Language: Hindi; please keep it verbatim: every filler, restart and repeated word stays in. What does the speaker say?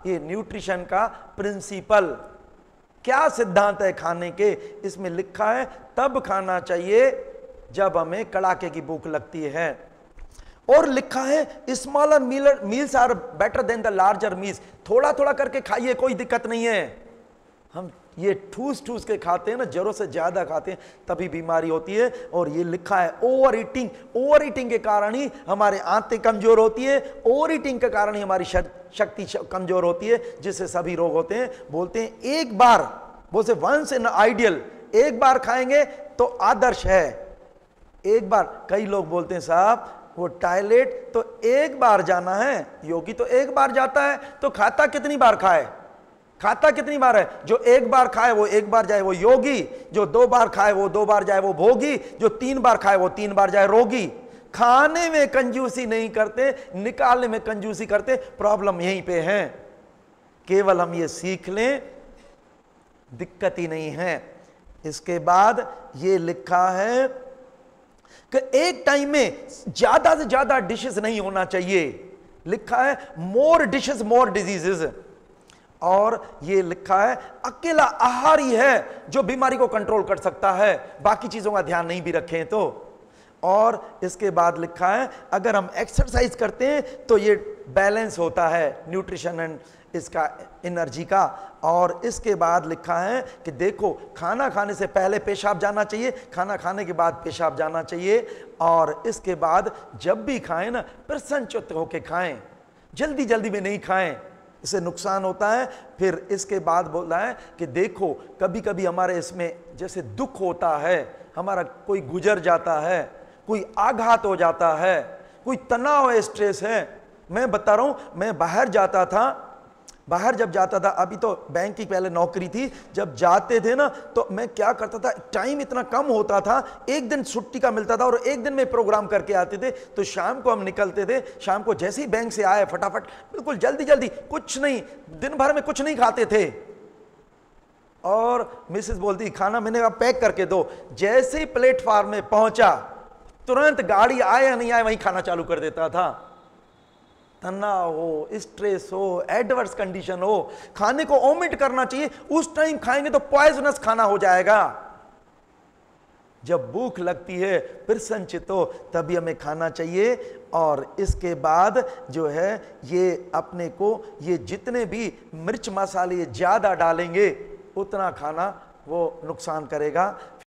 ये न्यूट्रिशन का प्रिंसिपल। क्या सिद्धांत है खाने के? इसमें लिखा है तब खाना चाहिए जब हमें कड़ाके की भूख लगती है। और लिखा है smaller meals are better than the larger meals. थोड़ा थोड़ा करके खाइए, कोई दिक्कत नहीं है। हम ये ठूस ठूस के खाते हैं ना, जरूरत से ज्यादा खाते हैं, तभी बीमारी होती है। और ये लिखा है ओवर ईटिंग, ओवर ईटिंग के कारण ही हमारे आंतें कमजोर होती है, ओवर ईटिंग के कारण ही हमारी शक्ति कमजोर होती है, जिससे सभी रोग होते हैं। बोलते हैं एक बार, बोलते वंस इन आइडियल, एक बार खाएंगे तो आदर्श है। एक बार, कई लोग बोलते हैं साहब वो टॉयलेट तो एक बार जाना है, योगी तो एक बार जाता है, तो खाता कितनी बार खाए? खाता कितनी बार है? जो एक बार खाए वो एक बार जाए वो योगी, जो दो बार खाए वो दो बार जाए वो भोगी, जो तीन बार खाए वो तीन बार जाए रोगी। खाने में कंजूसी नहीं करते, निकालने में कंजूसी करते। प्रॉब्लम यहीं पे है। केवल हम ये सीख लें, दिक्कत ही नहीं है। इसके बाद ये लिखा है कि एक टाइम में ज्यादा से ज्यादा डिशेस नहीं होना चाहिए। लिखा है मोर डिशेस मोर डिजीजेस। और ये लिखा है अकेला आहार ही है जो बीमारी को कंट्रोल कर सकता है, बाकी चीजों का ध्यान नहीं भी रखें तो। और इसके बाद लिखा है अगर हम एक्सरसाइज करते हैं तो ये बैलेंस होता है न्यूट्रिशन एंड इसका एनर्जी का। और इसके बाद लिखा है कि देखो खाना खाने से पहले पेशाब जाना चाहिए, खाना खाने के बाद पेशाब जाना चाहिए। और इसके बाद जब भी खाएं ना, प्रसन्नचित्त होकर खाएं, जल्दी जल्दी में नहीं खाएं, इससे नुकसान होता है। फिर इसके बाद बोला है कि देखो कभी कभी हमारे इसमें जैसे दुख होता है, हमारा कोई गुजर जाता है, कोई आघात हो जाता है, कोई तनाव है, स्ट्रेस है। मैं बता रहा हूं, मैं बाहर जाता था, बाहर जब जाता था, अभी तो बैंक की पहले नौकरी थी, जब जाते थे ना तो मैं क्या करता था, टाइम इतना कम होता था, एक दिन छुट्टी का मिलता था और एक दिन में प्रोग्राम करके आते थे। तो शाम को हम निकलते थे, शाम को जैसे ही बैंक से आए फटाफट बिल्कुल जल्दी जल्दी, कुछ नहीं, दिन भर में कुछ नहीं खाते थे। और मिसेस बोलती खाना मैंने कहा पैक करके दो। जैसे ही प्लेटफार्म में पहुंचा, तुरंत गाड़ी आए या नहीं आए वहीं खाना चालू कर देता था। तनाव हो, स्ट्रेस हो, एडवर्स कंडीशन हो, खाने को ओमिट करना चाहिए। उस टाइम खाएंगे तो पॉइजनस खाना हो जाएगा। जब भूख लगती है फिर संचित हो, तभी हमें खाना चाहिए। और इसके बाद जो है ये अपने को ये जितने भी मिर्च मसाले ज्यादा डालेंगे उतना खाना वो नुकसान करेगा।